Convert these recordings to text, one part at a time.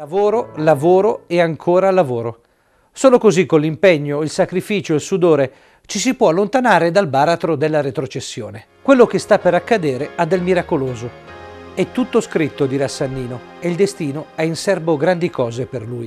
Lavoro, lavoro e ancora lavoro. Solo così, con l'impegno, il sacrificio e il sudore, ci si può allontanare dal baratro della retrocessione. Quello che sta per accadere ha del miracoloso. È tutto scritto, dirà Sannino, e il destino ha in serbo grandi cose per lui.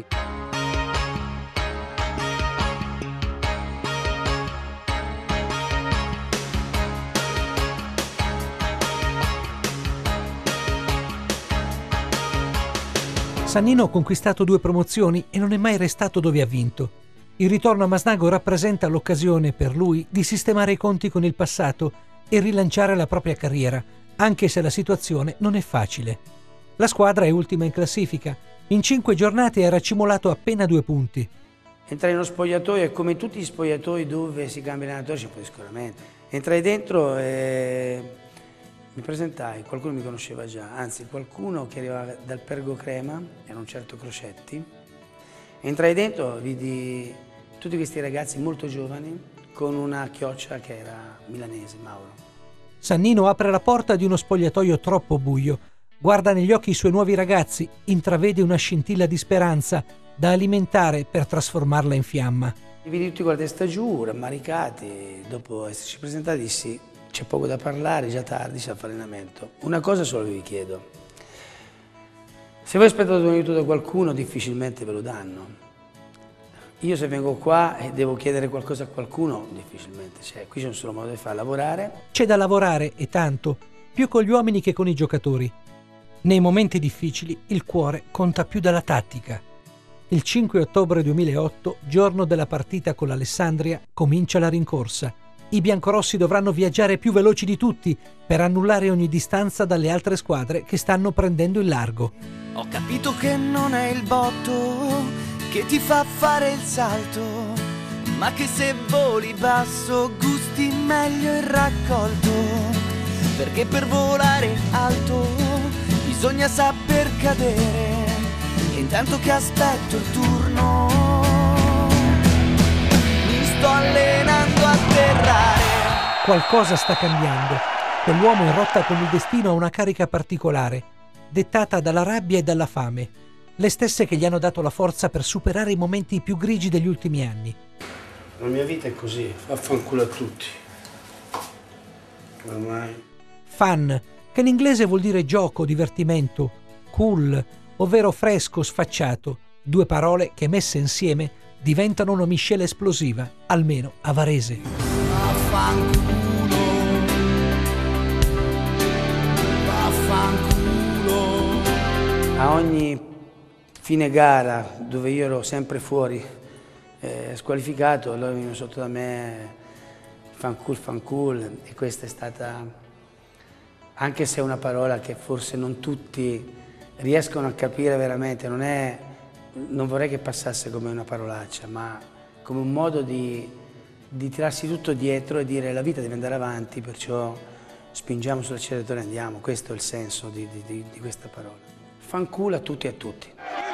Sannino ha conquistato 2 promozioni e non è mai restato dove ha vinto. Il ritorno a Masnago rappresenta l'occasione per lui di sistemare i conti con il passato e rilanciare la propria carriera, anche se la situazione non è facile. La squadra è ultima in classifica. In 5 giornate era accumulato appena 2 punti. Entrai nello spogliatoio e come tutti gli spogliatoi dove si cambia allenatore c'è un po' di scoramento. Entrai dentro e mi presentai, qualcuno mi conosceva già, anzi qualcuno che arrivava dal Pergo Crema, era un certo Crocetti. Entrai dentro, vidi tutti questi ragazzi molto giovani con una chioccia che era milanese, Mauro. Sannino apre la porta di uno spogliatoio troppo buio, guarda negli occhi i suoi nuovi ragazzi, intravede una scintilla di speranza da alimentare per trasformarla in fiamma. Li vidi tutti con la testa giù, rammaricati, dopo esserci presentati dissi c'è poco da parlare, già tardi, si fa allenamento. Una cosa solo vi chiedo, se voi aspettate un aiuto da qualcuno difficilmente ve lo danno. Io se vengo qua e devo chiedere qualcosa a qualcuno, difficilmente c'è. Qui c'è un solo modo di fare, lavorare. C'è da lavorare e tanto, più con gli uomini che con i giocatori. Nei momenti difficili il cuore conta più della tattica. Il 5 ottobre 2008, giorno della partita con l'Alessandria, comincia la rincorsa. I biancorossi dovranno viaggiare più veloci di tutti per annullare ogni distanza dalle altre squadre che stanno prendendo il largo. Ho capito che non è il botto che ti fa fare il salto, ma che se voli basso gusti meglio il raccolto, perché per volare alto bisogna saper cadere, e intanto che aspetto il turno mi sto allenando a atterrare. Qualcosa sta cambiando. Quell'uomo in rotta con il destino ha una carica particolare, dettata dalla rabbia e dalla fame, le stesse che gli hanno dato la forza per superare i momenti più grigi degli ultimi anni. La mia vita è così, affanculo a tutti. Ormai. Fun, che in inglese vuol dire gioco, divertimento, cool, ovvero fresco, sfacciato, 2 parole che messe insieme diventano una miscela esplosiva, almeno a Varese. Vaffanculo, vaffanculo. A ogni fine gara, dove io ero sempre fuori, squalificato, allora venivano sotto da me fancul, e questa è stata, anche se è una parola che forse non tutti riescono a capire veramente, non vorrei che passasse come una parolaccia, ma come un modo di tirarsi tutto dietro e dire la vita deve andare avanti, perciò spingiamo sull'acceleratore e andiamo. Questo è il senso di questa parola. Fanculo a tutti e a tutti.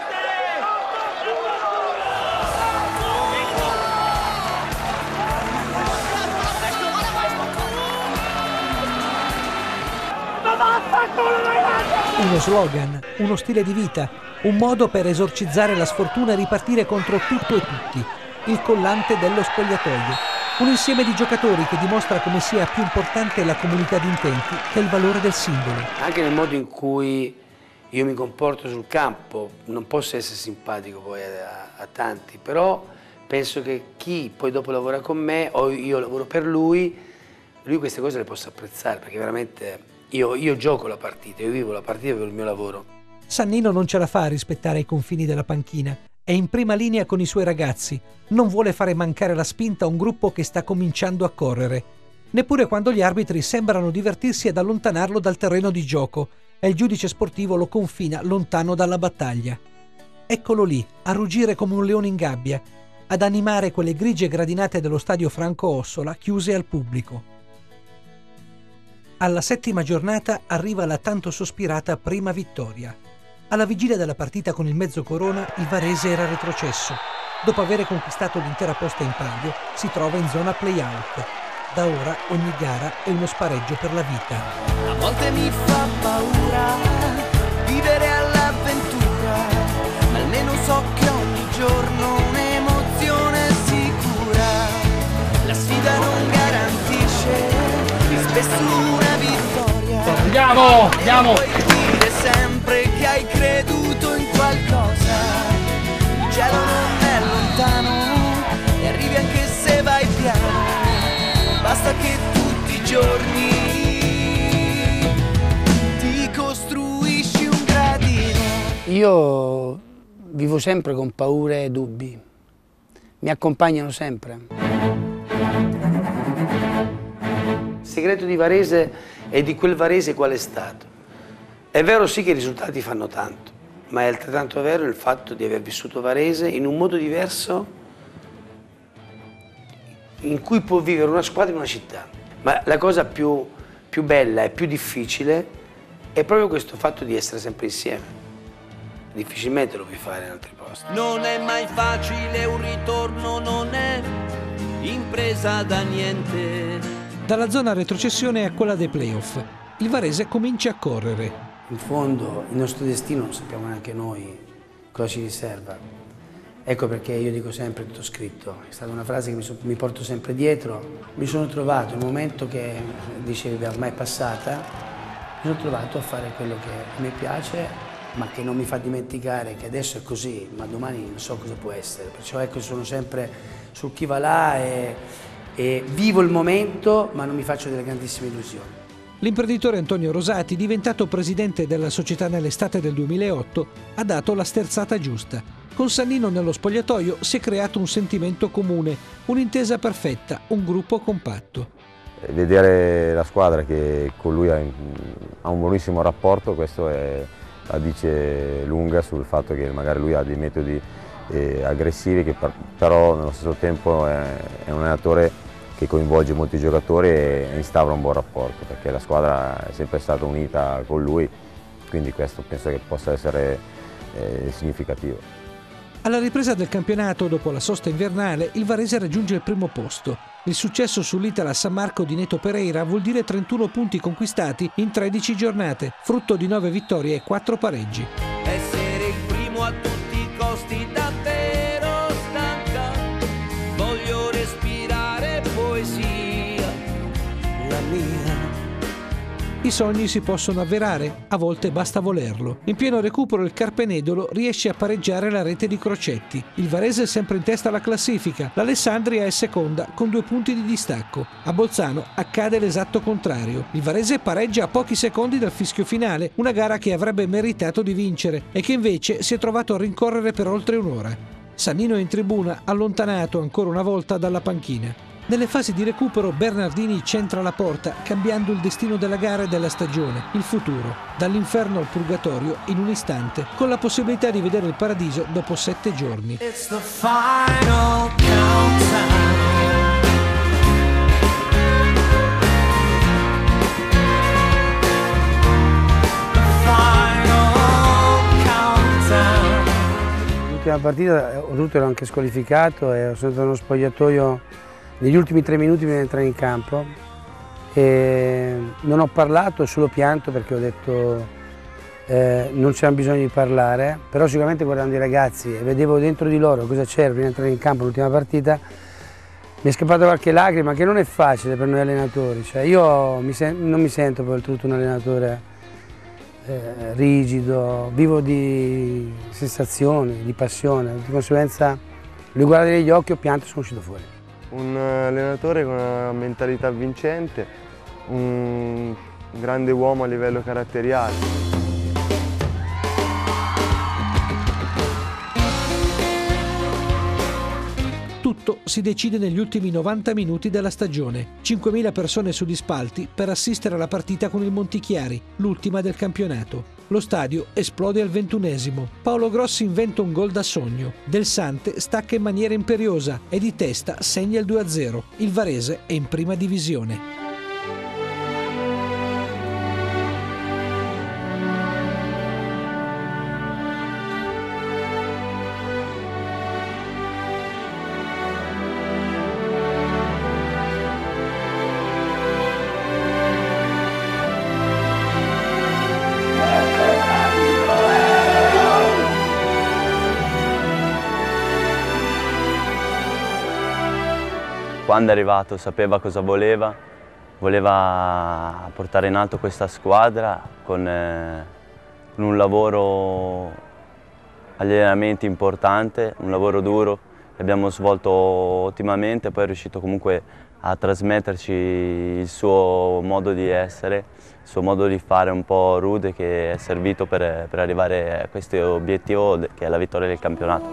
Uno slogan, uno stile di vita, un modo per esorcizzare la sfortuna e ripartire contro tutto e tutti, il collante dello spogliatoio. Un insieme di giocatori che dimostra come sia più importante la comunità di intenti che il valore del singolo. Anche nel modo in cui io mi comporto sul campo, non posso essere simpatico poi a tanti, però penso che chi poi dopo lavora con me o io lavoro per lui queste cose le possa apprezzare, perché veramente io gioco la partita, io vivo la partita per il mio lavoro. Sannino non ce la fa a rispettare i confini della panchina, è in prima linea con i suoi ragazzi, non vuole fare mancare la spinta a un gruppo che sta cominciando a correre, neppure quando gli arbitri sembrano divertirsi ad allontanarlo dal terreno di gioco e il giudice sportivo lo confina lontano dalla battaglia. Eccolo lì, a ruggire come un leone in gabbia, ad animare quelle grigie gradinate dello stadio Franco Ossola chiuse al pubblico. Alla 7ª giornata arriva la tanto sospirata prima vittoria. Alla vigilia della partita con il Mezzocorona, il Varese era retrocesso. Dopo aver conquistato l'intera posta in palio, si trova in zona play-out. Da ora ogni gara è uno spareggio per la vita. A volte mi fa paura vivere all'avventura, ma occhio ogni giorno un'emozione sicura. La sfida non garantisce spesso una vittoria. Andiamo! Puoi dire sempre che hai creduto in qualcosa. Il cielo non è lontano e arrivi anche se vai piano. Basta che tutti i giorni ti costruisci un gradino. Io vivo sempre con paure e dubbi, mi accompagnano sempre. Il segreto di Varese è di quel Varese qual è stato. È vero sì che i risultati fanno tanto, ma è altrettanto vero il fatto di aver vissuto Varese in un modo diverso in cui può vivere una squadra in una città. Ma la cosa più bella e più difficile è proprio questo fatto di essere sempre insieme. Difficilmente lo puoi fare in altri posti. Non è mai facile un ritorno, non è impresa da niente. Dalla zona retrocessione a quella dei playoff, il Varese comincia a correre. In fondo il nostro destino non sappiamo neanche noi cosa ci riserva. Ecco perché io dico sempre tutto scritto. È stata una frase che mi porto sempre dietro. Mi sono trovato, il momento che dicevi ormai è passata, mi sono trovato a fare quello che a me piace, ma che non mi fa dimenticare che adesso è così, ma domani non so cosa può essere. Perciò ecco, sono sempre sul chi va là e vivo il momento, ma non mi faccio delle grandissime illusioni. L'imprenditore Antonio Rosati, diventato presidente della società nell'estate del 2008, ha dato la sterzata giusta. Con Sannino nello spogliatoio si è creato un sentimento comune, un'intesa perfetta, un gruppo compatto. Vedere la squadra che con lui ha un buonissimo rapporto, questo la dice lunga sul fatto che magari lui ha dei metodi aggressivi, che però nello stesso tempo è un allenatore che coinvolge molti giocatori e instaura un buon rapporto, perché la squadra è sempre stata unita con lui, quindi questo penso che possa essere significativo. Alla ripresa del campionato, dopo la sosta invernale, il Varese raggiunge il primo posto. Il successo sull'Itala San Marco di Neto Pereira vuol dire 31 punti conquistati in 13 giornate, frutto di 9 vittorie e 4 pareggi. Essere il primo a tutti i costi davvero stanca. Voglio respirare poesia, la mia. I sogni si possono avverare, a volte basta volerlo. In pieno recupero il Carpenedolo riesce a pareggiare la rete di Crocetti. Il Varese è sempre in testa alla classifica, l'Alessandria è seconda con 2 punti di distacco. A Bolzano accade l'esatto contrario. Il Varese pareggia a pochi secondi dal fischio finale, una gara che avrebbe meritato di vincere e che invece si è trovato a rincorrere per oltre un'ora. Sannino è in tribuna, allontanato ancora una volta dalla panchina. Nelle fasi di recupero Bernardini centra la porta, cambiando il destino della gara e della stagione, il futuro, dall'inferno al purgatorio in un istante, con la possibilità di vedere il paradiso dopo 7 giorni. It's the final countdown. L'ultima partita, oltretutto ero anche squalificato e sono andato nello spogliatoio negli ultimi 3 minuti prima di entrare in campo e non ho parlato, ho solo pianto perché ho detto non c'era bisogno di parlare, però sicuramente guardando i ragazzi e vedevo dentro di loro cosa c'era prima di entrare in campo l'ultima partita, mi è scappata qualche lacrima, che non è facile per noi allenatori, cioè io non mi sento poi oltretutto un allenatore rigido, vivo di sensazioni, di passione, di conseguenza li guardo negli occhi, ho pianto e sono uscito fuori. Un allenatore con una mentalità vincente, un grande uomo a livello caratteriale. Tutto si decide negli ultimi 90 minuti della stagione. 5.000 persone sugli spalti per assistere alla partita con il Montichiari, l'ultima del campionato. Lo stadio esplode al 21esimo. Paolo Grossi inventa un gol da sogno. Del Sante stacca in maniera imperiosa e di testa segna il 2-0. Il Varese è in prima divisione. quando è arrivato sapeva cosa voleva, voleva portare in alto questa squadra con un lavoro agli allenamenti importante, un lavoro duro che abbiamo svolto ottimamente, poi è riuscito comunque a trasmetterci il suo modo di essere, il suo modo di fare un po' rude che è servito per arrivare a questo obiettivo che è la vittoria del campionato.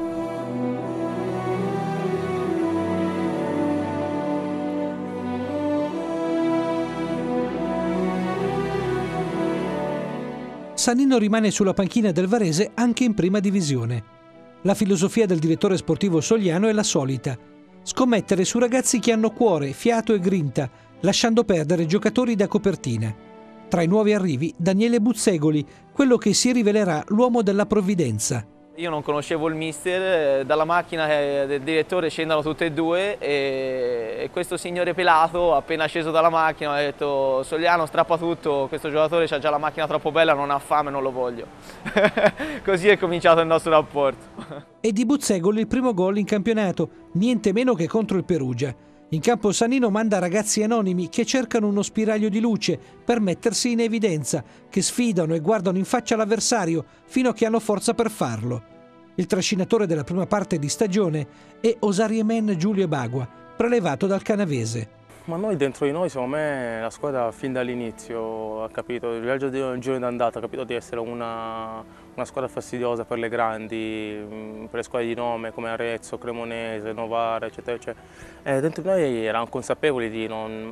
Sannino rimane sulla panchina del Varese anche in prima divisione. La filosofia del direttore sportivo Sogliano è la solita: scommettere su ragazzi che hanno cuore, fiato e grinta, lasciando perdere giocatori da copertina. Tra i nuovi arrivi Daniele Buzzegoli, quello che si rivelerà l'uomo della provvidenza. Io non conoscevo il mister, dalla macchina del direttore scendono tutte e due e questo signore pelato appena sceso dalla macchina ha detto: Sogliano, strappa tutto, questo giocatore ha già la macchina troppo bella, non ha fame, non lo voglio. Così è cominciato il nostro rapporto. E di Buzzegoli il primo gol in campionato, niente meno che contro il Perugia. In campo Sannino manda ragazzi anonimi che cercano uno spiraglio di luce per mettersi in evidenza, che sfidano e guardano in faccia l'avversario fino a che hanno forza per farlo. Il trascinatore della prima parte di stagione è Osariemen Giulio Bagua, prelevato dal canavese. Ma noi dentro di noi, secondo me, la squadra fin dall'inizio ha capito, il viaggio di un giorno d'andata, ha capito di essere una squadra fastidiosa per le grandi, per le squadre di nome come Arezzo, Cremonese, Novara, eccetera, eccetera. Dentro di noi eravamo consapevoli di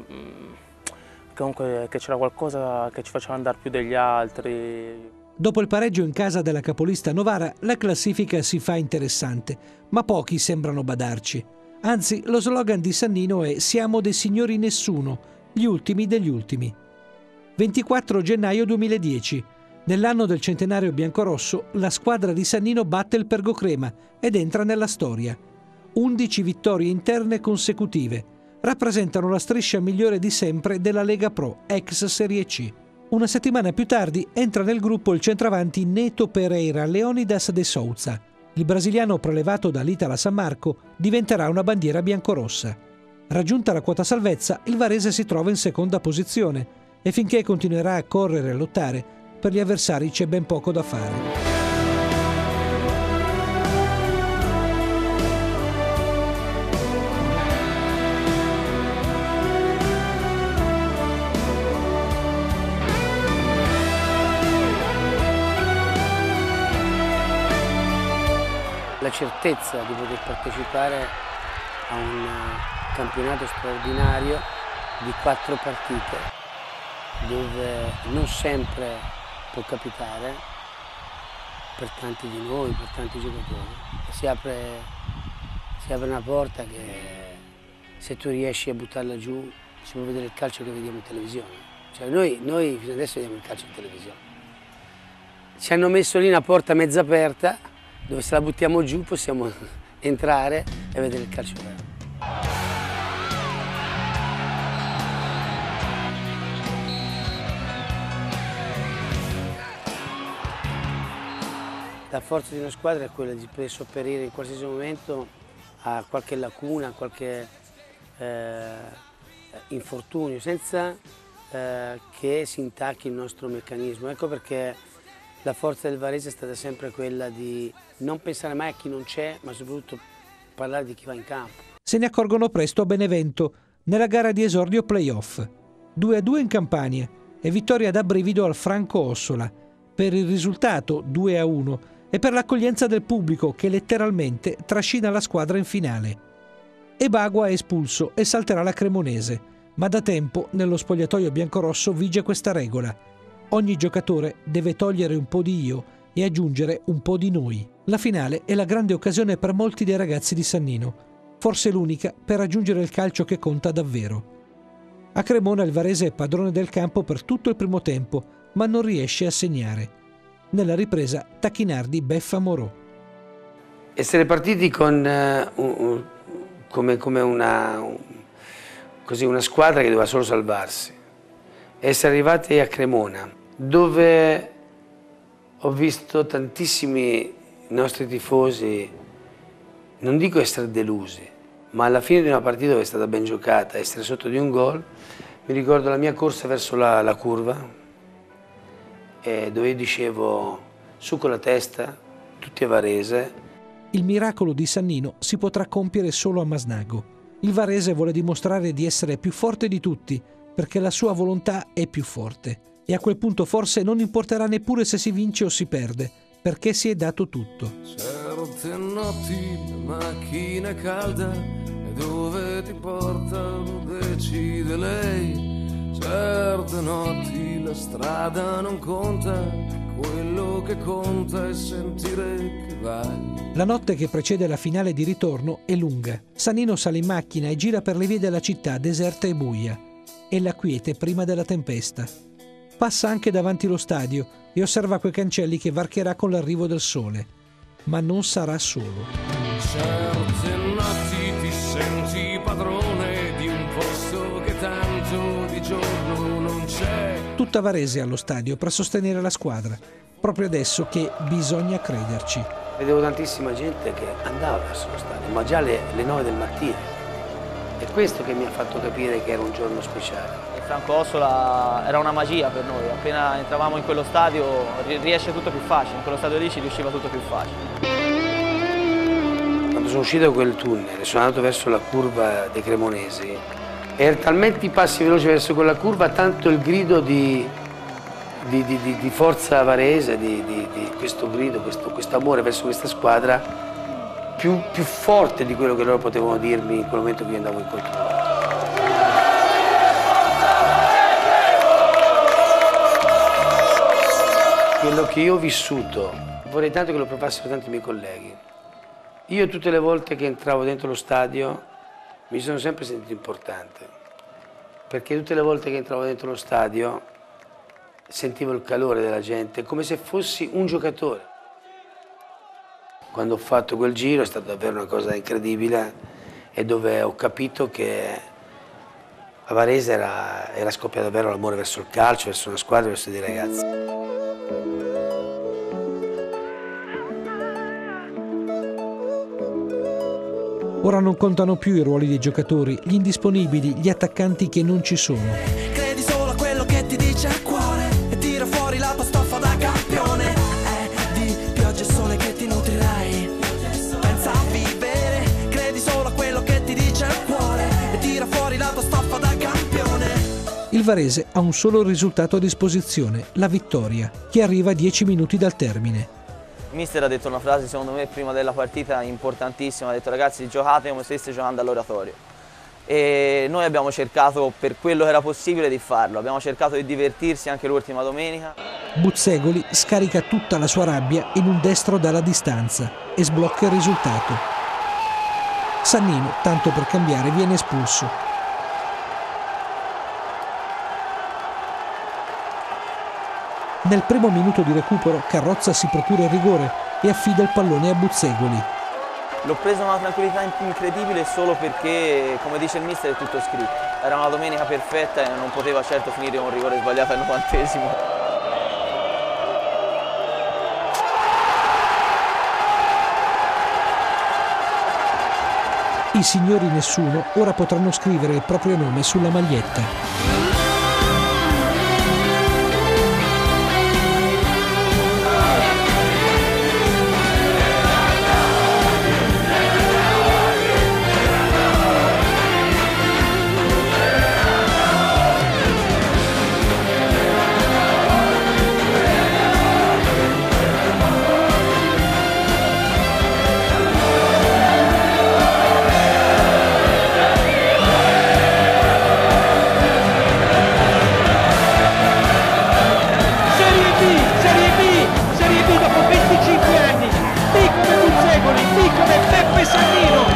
comunque che c'era qualcosa che ci faceva andare più degli altri. Dopo il pareggio in casa della capolista Novara, la classifica si fa interessante, ma pochi sembrano badarci. Anzi, lo slogan di Sannino è «Siamo dei signori nessuno, gli ultimi degli ultimi». 24 gennaio 2010. Nell'anno del centenario biancorosso, la squadra di Sannino batte il Pergocrema ed entra nella storia. 11 vittorie interne consecutive. Rappresentano la striscia migliore di sempre della Lega Pro, ex Serie C. Una settimana più tardi entra nel gruppo il centravanti Neto Pereira Leonidas de Souza. Il brasiliano prelevato dall'Itala San Marco diventerà una bandiera biancorossa. Raggiunta la quota salvezza, il Varese si trova in seconda posizione e finché continuerà a correre e a lottare, per gli avversari c'è ben poco da fare. La certezza di poter partecipare a un campionato straordinario di 4 partite dove non sempre può capitare per tanti di noi, per tanti giocatori. Si apre una porta che se tu riesci a buttarla giù si può vedere il calcio che vediamo in televisione. Cioè noi fino adesso vediamo il calcio in televisione. Ci hanno messo lì una porta mezza aperta dove se la buttiamo giù possiamo entrare e vedere il calcio vero. La forza di una squadra è quella di poter sopperire in qualsiasi momento a qualche lacuna, a qualche infortunio, senza che si intacchi il nostro meccanismo. Ecco perché la forza del Varese è stata sempre quella di non pensare mai a chi non c'è, ma soprattutto parlare di chi va in campo. Se ne accorgono presto a Benevento, nella gara di esordio play-off. 2-2 in Campania e vittoria da brivido al Franco Ossola. Per il risultato 2-1 e per l'accoglienza del pubblico che letteralmente trascina la squadra in finale. E Bagua è espulso e salterà la Cremonese, ma da tempo nello spogliatoio biancorosso vige questa regola. Ogni giocatore deve togliere un po' di io e aggiungere un po' di noi. La finale è la grande occasione per molti dei ragazzi di Sannino, forse l'unica per raggiungere il calcio che conta davvero. A Cremona il Varese è padrone del campo per tutto il primo tempo, ma non riesce a segnare. Nella ripresa Tacchinardi beffa Morò. Essere partiti con come una squadra che doveva solo salvarsi. Essere arrivati a Cremona, dove ho visto tantissimi nostri tifosi, non dico essere delusi, ma alla fine di una partita dove è stata ben giocata, essere sotto di un gol, mi ricordo la mia corsa verso la curva, dove io dicevo su con la testa, tutti a Varese. Il miracolo di Sannino si potrà compiere solo a Masnago. Il Varese vuole dimostrare di essere più forte di tutti, perché la sua volontà è più forte. E a quel punto forse non importerà neppure se si vince o si perde, perché si è dato tutto. Certe notti la macchina è calda e dove ti portano decide lei. Certe notti la strada non conta, quello che conta è sentire che vai. La notte che precede la finale di ritorno è lunga. Sannino sale in macchina e gira per le vie della città deserta e buia. È la quiete prima della tempesta. Passa anche davanti allo stadio e osserva quei cancelli che varcherà con l'arrivo del sole. Ma non sarà solo. Certe notti ti senti padrone di un posto che tanto di giorno non c'è. Tutta Varese allo stadio per sostenere la squadra. Proprio adesso che bisogna crederci. Vedevo tantissima gente che andava verso lo stadio, ma già alle 9 del mattino. È questo che mi ha fatto capire che era un giorno speciale. Franco Ossola era una magia per noi, appena entravamo in quello stadio riesce tutto più facile, in quello stadio lì ci riusciva tutto più facile. Quando sono uscito da quel tunnel e sono andato verso la curva dei Cremonesi, erano talmente i passi veloci verso quella curva, tanto il grido di forza varese, di questo grido, questo amore verso questa squadra, più forte di quello che loro potevano dirmi in quel momento che io andavo incontro loro. Quello che io ho vissuto, vorrei tanto che lo provassero tanti miei colleghi. Io tutte le volte che entravo dentro lo stadio mi sono sempre sentito importante, perché tutte le volte che entravo dentro lo stadio sentivo il calore della gente, come se fossi un giocatore. Quando ho fatto quel giro è stata davvero una cosa incredibile e dove ho capito che a Varese era scoppiato davvero l'amore verso il calcio, verso una squadra, verso dei ragazzi. Ora non contano più i ruoli dei giocatori, gli indisponibili, gli attaccanti che non ci sono. Credi solo a quello che ti dice il cuore e tira fuori la tua stoffa da campione. Di pioggia e sole che ti nutrirai. Pensa a vivere, credi solo a quello che ti dice il cuore e tira fuori la tua stoffa da campione. Il Varese ha un solo risultato a disposizione, la vittoria, che arriva a 10 minuti dal termine. Il mister ha detto una frase secondo me prima della partita importantissima, ha detto ragazzi giocate come se stesse giocando all'oratorio e noi abbiamo cercato per quello che era possibile di farlo, abbiamo cercato di divertirsi anche l'ultima domenica. Buzzegoli scarica tutta la sua rabbia in un destro dalla distanza e sblocca il risultato. Sannino, tanto per cambiare, viene espulso. Nel primo minuto di recupero Carrozza si procura il rigore e affida il pallone a Buzzegoli. L'ho preso una tranquillità incredibile solo perché, come dice il mister, è tutto scritto. Era una domenica perfetta e non poteva certo finire un rigore sbagliato al 90°. I signori nessuno ora potranno scrivere il proprio nome sulla maglietta. Sannino.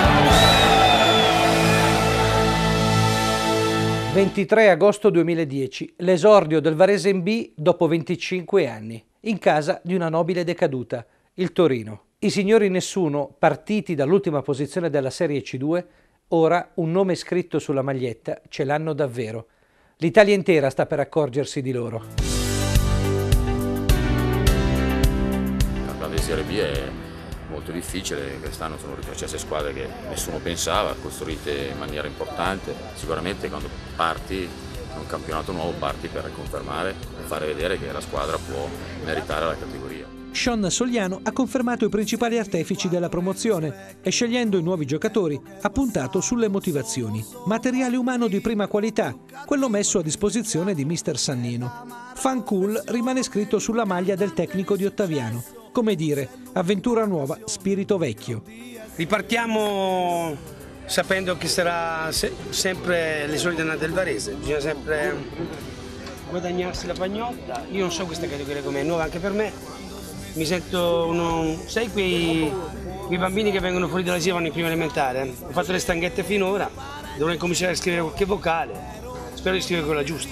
23 agosto 2010, l'esordio del Varese in B dopo 25 anni, in casa di una nobile decaduta, il Torino. I signori nessuno, partiti dall'ultima posizione della Serie C2, ora un nome scritto sulla maglietta ce l'hanno davvero. L'Italia intera sta per accorgersi di loro. La grande Serie B è molto difficile, quest'anno sono retrocesse squadre che nessuno pensava, costruite in maniera importante. Sicuramente quando parti in un campionato nuovo parti per confermare e fare vedere che la squadra può meritare la categoria. Sean Sogliano ha confermato i principali artefici della promozione e, scegliendo i nuovi giocatori, ha puntato sulle motivazioni. Materiale umano di prima qualità, quello messo a disposizione di mister Sannino. Fancool rimane scritto sulla maglia del tecnico di Ottaviano. Come dire, avventura nuova, spirito vecchio. Ripartiamo sapendo che sarà sempre le solite annate del Varese, bisogna sempre guadagnarsi la pagnotta. Io non so questa categoria com'è, è nuova anche per me. Mi sento sai quei bambini che vengono fuori dall'asilo e vanno in prima elementare? Ho fatto le stanghette finora, dovrei cominciare a scrivere qualche vocale, spero di scrivere quella giusta.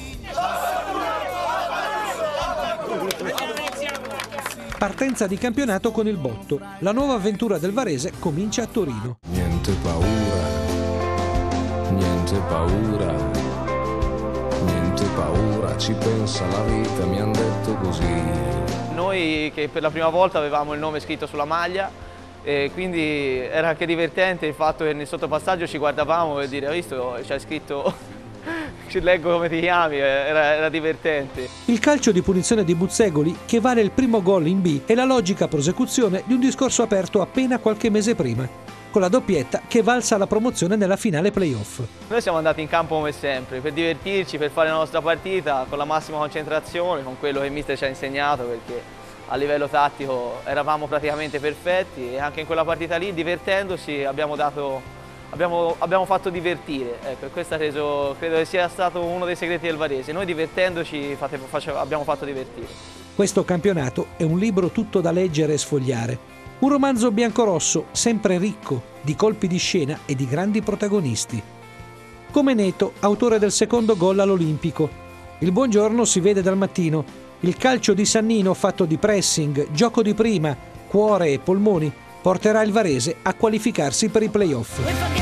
Partenza di campionato con il botto. La nuova avventura del Varese comincia a Torino. Niente paura, niente paura, niente paura, ci pensa la vita, mi han detto così. Noi che per la prima volta avevamo il nome scritto sulla maglia e quindi era anche divertente il fatto che nel sottopassaggio ci guardavamo e dire: hai visto, c'è scritto, ci leggo come ti chiami, era divertente. Il calcio di punizione di Buzzegoli, che vale il primo gol in B, è la logica prosecuzione di un discorso aperto appena qualche mese prima, con la doppietta che valsa la promozione nella finale playoff. Noi siamo andati in campo come sempre, per divertirci, per fare la nostra partita con la massima concentrazione, con quello che il mister ci ha insegnato, perché a livello tattico eravamo praticamente perfetti e anche in quella partita lì, divertendosi, abbiamo fatto divertire. Ecco, questo credo che sia stato uno dei segreti del Varese. Noi divertendoci abbiamo fatto divertire. Questo campionato è un libro tutto da leggere e sfogliare. Un romanzo biancorosso, sempre ricco di colpi di scena e di grandi protagonisti. Come Neto, autore del secondo gol all'Olimpico. Il buongiorno si vede dal mattino. Il calcio di Sannino, fatto di pressing, gioco di prima, cuore e polmoni, porterà il Varese a qualificarsi per i playoff.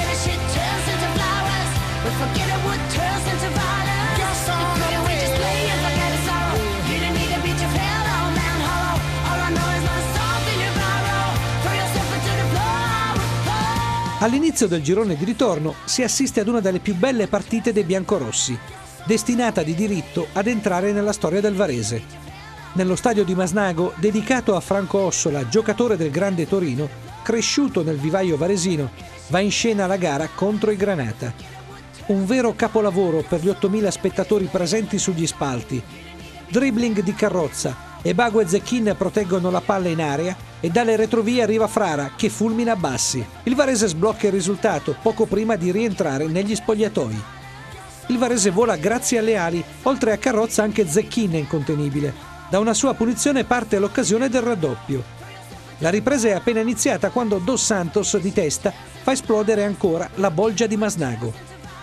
All'inizio del girone di ritorno si assiste ad una delle più belle partite dei biancorossi, destinata di diritto ad entrare nella storia del Varese. Nello stadio di Masnago, dedicato a Franco Ossola, giocatore del Grande Torino, cresciuto nel vivaio varesino, va in scena la gara contro i Granata. Un vero capolavoro per gli 8.000 spettatori presenti sugli spalti. Dribbling di Carrozza, e Bago e Zecchin proteggono la palla in area e dalle retrovie arriva Frara che fulmina bassi. Il Varese sblocca il risultato poco prima di rientrare negli spogliatoi. Il Varese vola grazie alle ali, oltre a Carrozza anche Zecchin è incontenibile. Da una sua punizione parte l'occasione del raddoppio. La ripresa è appena iniziata quando Dos Santos di testa fa esplodere ancora la bolgia di Masnago.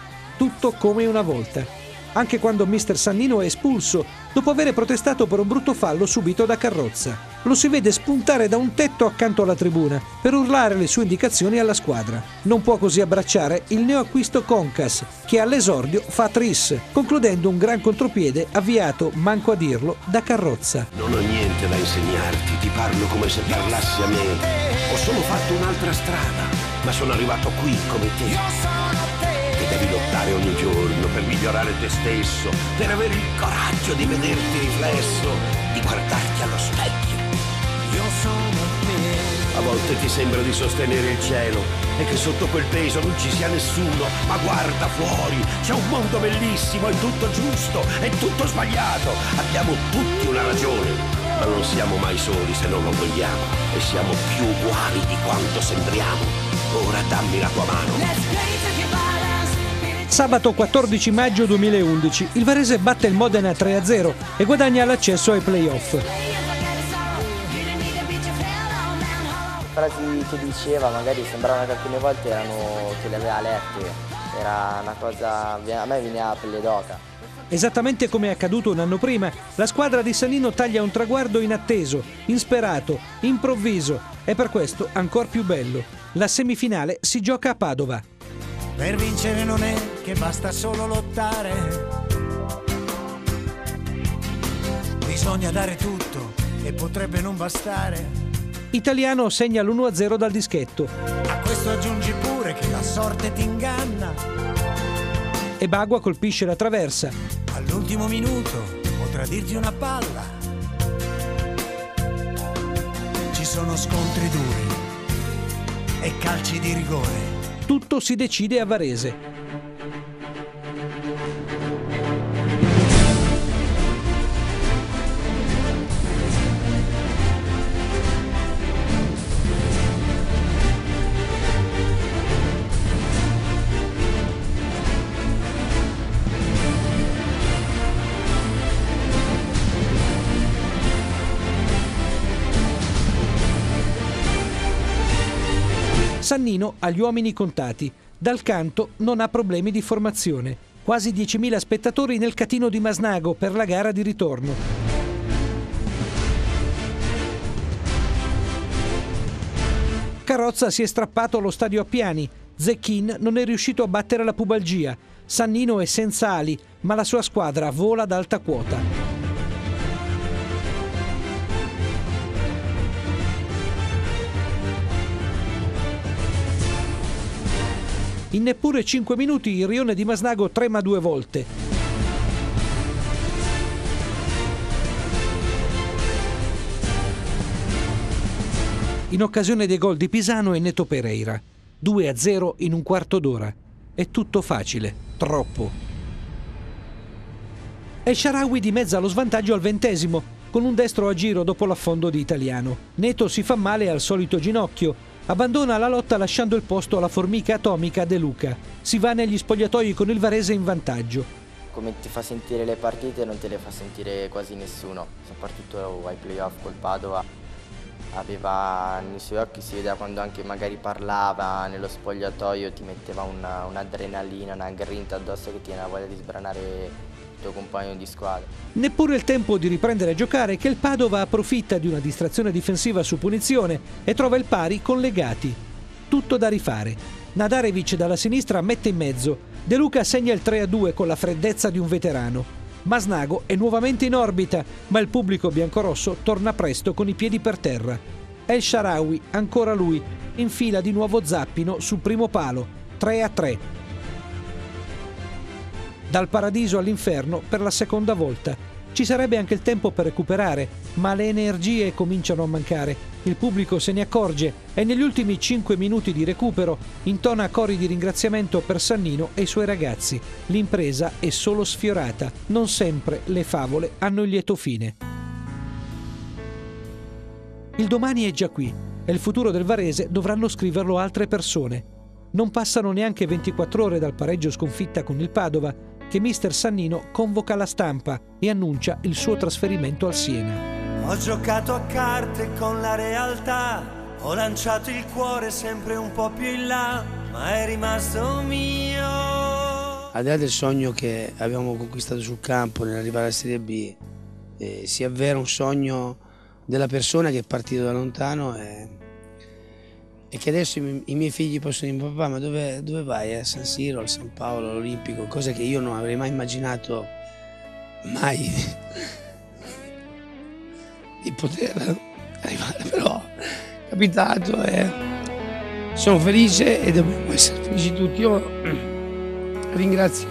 Tutto come una volta. Anche quando mister Sannino è espulso, dopo aver protestato per un brutto fallo subito da Carrozza. Lo si vede spuntare da un tetto accanto alla tribuna per urlare le sue indicazioni alla squadra. Non può così abbracciare il neoacquisto Concas, che all'esordio fa tris, concludendo un gran contropiede avviato, manco a dirlo, da Carrozza. Non ho niente da insegnarti, ti parlo come se parlassi a me. Ho solo fatto un'altra strada, ma sono arrivato qui come te. Devi lottare ogni giorno per migliorare te stesso, per avere il coraggio di vederti riflesso, di guardarti allo specchio. Io sono me. A volte ti sembra di sostenere il cielo e che sotto quel peso non ci sia nessuno, ma guarda fuori, c'è un mondo bellissimo, è tutto giusto, è tutto sbagliato, abbiamo tutti una ragione, ma non siamo mai soli se non lo vogliamo e siamo più uguali di quanto sembriamo. Ora dammi la tua mano. Sabato 14 maggio 2011 il Varese batte il Modena 3-0 e guadagna l'accesso ai playoff. Frasi che diceva magari sembravano che alcune volte erano che le aveva lette, era una cosa, a me veniva la pelle d'oca. Esattamente come è accaduto un anno prima, la squadra di Sannino taglia un traguardo inatteso, insperato, improvviso e per questo ancor più bello. La semifinale si gioca a Padova. Per vincere non è che basta solo lottare, bisogna dare tutto e potrebbe non bastare. Italiano segna l'1-0 dal dischetto. A questo aggiungi pure che la sorte ti inganna. E Bagua colpisce la traversa. All'ultimo minuto potrà dirti una palla. Ci sono scontri duri e calci di rigore. Tutto si decide a Varese. Sannino ha gli uomini contati. Dal canto non ha problemi di formazione. Quasi 10.000 spettatori nel Catino di Masnago per la gara di ritorno. Carrozza si è strappato allo stadio Appiani. Zecchin non è riuscito a battere la pubalgia. Sannino è senza ali, ma la sua squadra vola ad alta quota. In neppure 5 minuti il rione di Masnago trema 2 volte. In occasione dei gol di Pisano e Neto Pereira. 2-0 in un quarto d'ora. È tutto facile, troppo. El Shaarawy dimezza lo svantaggio al 20° con un destro a giro dopo l'affondo di Italiano. Neto si fa male al solito ginocchio. Abbandona la lotta lasciando il posto alla formica atomica De Luca. Si va negli spogliatoi con il Varese in vantaggio. Come ti fa sentire le partite non te le fa sentire quasi nessuno, soprattutto ai playoff col Padova. Aveva nei suoi occhi, si vedeva quando anche magari parlava nello spogliatoio, ti metteva un'adrenalina, una grinta addosso che ti viene la voglia di sbranare il tuo compagno di squadra. Neppure il tempo di riprendere a giocare che il Padova approfitta di una distrazione difensiva su punizione e trova il pari con Legati. Tutto da rifare. Nadarevic dalla sinistra mette in mezzo. De Luca segna il 3-2 con la freddezza di un veterano. Masnago è nuovamente in orbita, ma il pubblico biancorosso torna presto con i piedi per terra. El Shaarawy, ancora lui, infila di nuovo Zappino sul primo palo. 3-3. Dal paradiso all'inferno per la seconda volta. Ci sarebbe anche il tempo per recuperare, ma le energie cominciano a mancare. Il pubblico se ne accorge e negli ultimi 5 minuti di recupero intona cori di ringraziamento per Sannino e i suoi ragazzi. L'impresa è solo sfiorata. Non sempre le favole hanno il lieto fine. Il domani è già qui e il futuro del Varese dovranno scriverlo altre persone. Non passano neanche 24 ore dal pareggio sconfitta con il Padova che mister Sannino convoca la stampa e annuncia il suo trasferimento al Siena. Ho giocato a carte con la realtà, ho lanciato il cuore sempre un po' più in là, ma è rimasto mio. Al di là del sogno che abbiamo conquistato sul campo nell'arrivare alla Serie B, si avvera un sogno della persona che è partito da lontano e che adesso i miei figli possono dire: papà, ma dove vai? A San Siro, al San Paolo, all'Olimpico? Cosa che io non avrei mai immaginato mai di poter arrivare, però è capitato e sono felice e dobbiamo essere felici tutti. Io ringrazio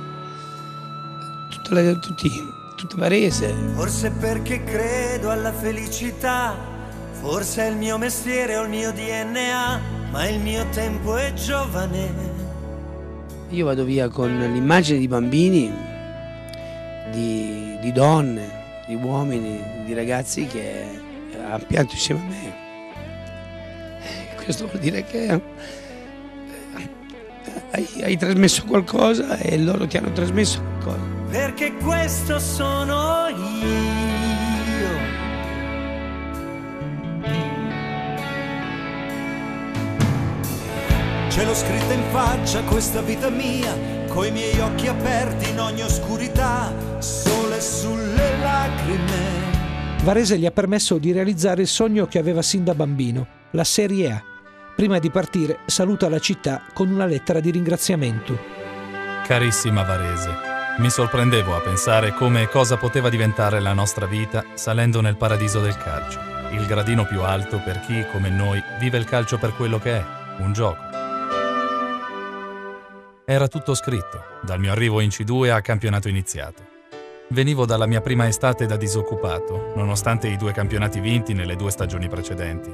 tutta Varese. Forse perché credo alla felicità, forse è il mio mestiere o il mio DNA, ma il mio tempo è giovane. Io vado via con l'immagine di bambini, di donne, di uomini, di ragazzi che hanno pianto insieme a me. Questo vuol dire che hai trasmesso qualcosa e loro ti hanno trasmesso qualcosa. Perché questo sono io. Ce l'ho scritta in faccia questa vita mia, coi miei occhi aperti in ogni oscurità, sole sulle lacrime. Varese gli ha permesso di realizzare il sogno che aveva sin da bambino, la Serie A. Prima di partire saluta la città con una lettera di ringraziamento. Carissima Varese, mi sorprendevo a pensare come e cosa poteva diventare la nostra vita salendo nel paradiso del calcio. il gradino più alto per chi, come noi, vive il calcio per quello che è, un gioco. Era tutto scritto, dal mio arrivo in C2 a campionato iniziato. Venivo dalla mia prima estate da disoccupato, nonostante i 2 campionati vinti nelle 2 stagioni precedenti.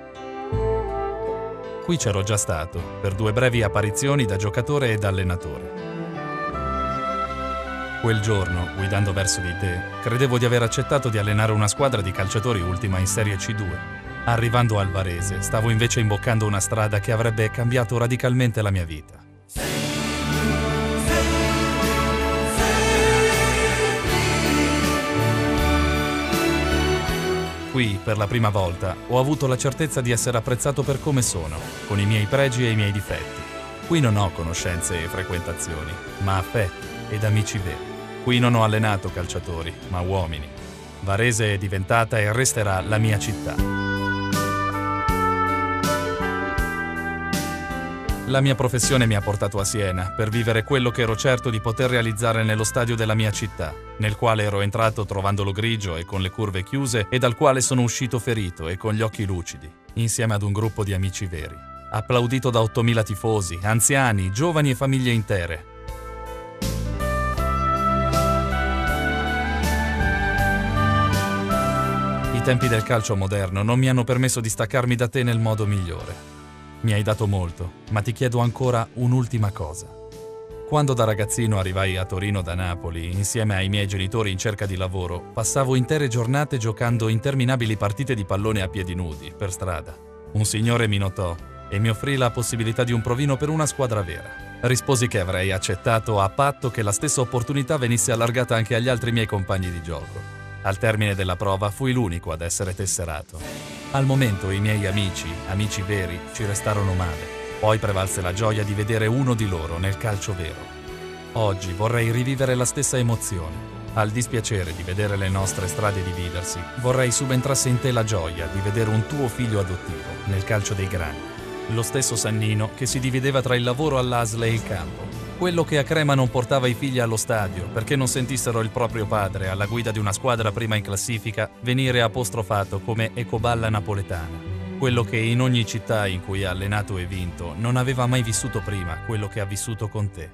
Qui c'ero già stato, per 2 brevi apparizioni da giocatore e da allenatore. Quel giorno, guidando verso di te, credevo di aver accettato di allenare una squadra di calciatori ultima in Serie C2. Arrivando al Varese, stavo invece imboccando una strada che avrebbe cambiato radicalmente la mia vita. Qui, per la prima volta, ho avuto la certezza di essere apprezzato per come sono, con i miei pregi e i miei difetti. Qui non ho conoscenze e frequentazioni, ma affetti ed amici veri. Qui non ho allenato calciatori, ma uomini. Varese è diventata e resterà la mia città. La mia professione mi ha portato a Siena per vivere quello che ero certo di poter realizzare nello stadio della mia città, nel quale ero entrato trovandolo grigio e con le curve chiuse e dal quale sono uscito ferito e con gli occhi lucidi, insieme ad un gruppo di amici veri. Applaudito da 8.000 tifosi, anziani, giovani e famiglie intere. I tempi del calcio moderno non mi hanno permesso di staccarmi da te nel modo migliore. Mi hai dato molto, ma ti chiedo ancora un'ultima cosa. Quando da ragazzino arrivai a Torino da Napoli, insieme ai miei genitori in cerca di lavoro, passavo intere giornate giocando interminabili partite di pallone a piedi nudi, per strada. Un signore mi notò e mi offrì la possibilità di un provino per una squadra vera. Risposi che avrei accettato a patto che la stessa opportunità venisse allargata anche agli altri miei compagni di gioco. Al termine della prova fui l'unico ad essere tesserato. Al momento i miei amici veri, ci restarono male. Poi prevalse la gioia di vedere uno di loro nel calcio vero. Oggi vorrei rivivere la stessa emozione. Al dispiacere di vedere le nostre strade dividersi, vorrei subentrasse in te la gioia di vedere un tuo figlio adottivo nel calcio dei grandi. Lo stesso Sannino che si divideva tra il lavoro all'ASL e il campo. Quello che a Crema non portava i figli allo stadio perché non sentissero il proprio padre alla guida di una squadra prima in classifica venire apostrofato come ecoballa napoletana. Quello che in ogni città in cui ha allenato e vinto non aveva mai vissuto prima quello che ha vissuto con te.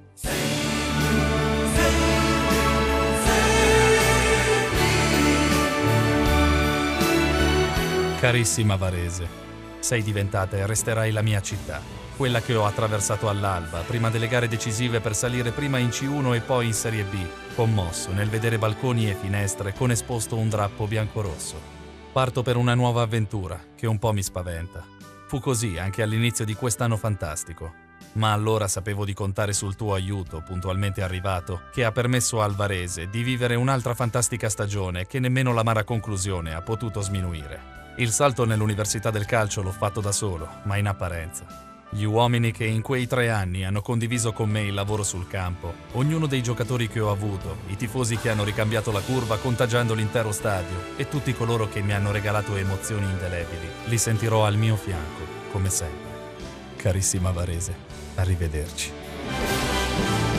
Carissima Varese, sei diventata e resterai la mia città. Quella che ho attraversato all'alba, prima delle gare decisive per salire prima in C1 e poi in Serie B, commosso nel vedere balconi e finestre con esposto un drappo biancorosso. Parto per una nuova avventura, che un po' mi spaventa. Fu così anche all'inizio di quest'anno fantastico. Ma allora sapevo di contare sul tuo aiuto, puntualmente arrivato, che ha permesso al Varese di vivere un'altra fantastica stagione che nemmeno l'amara conclusione ha potuto sminuire. Il salto nell'università del calcio l'ho fatto da solo, ma in apparenza. Gli uomini che in quei 3 anni hanno condiviso con me il lavoro sul campo, ognuno dei giocatori che ho avuto, i tifosi che hanno ricambiato la curva contagiando l'intero stadio e tutti coloro che mi hanno regalato emozioni indelebili, li sentirò al mio fianco, come sempre. Carissima Varese, arrivederci.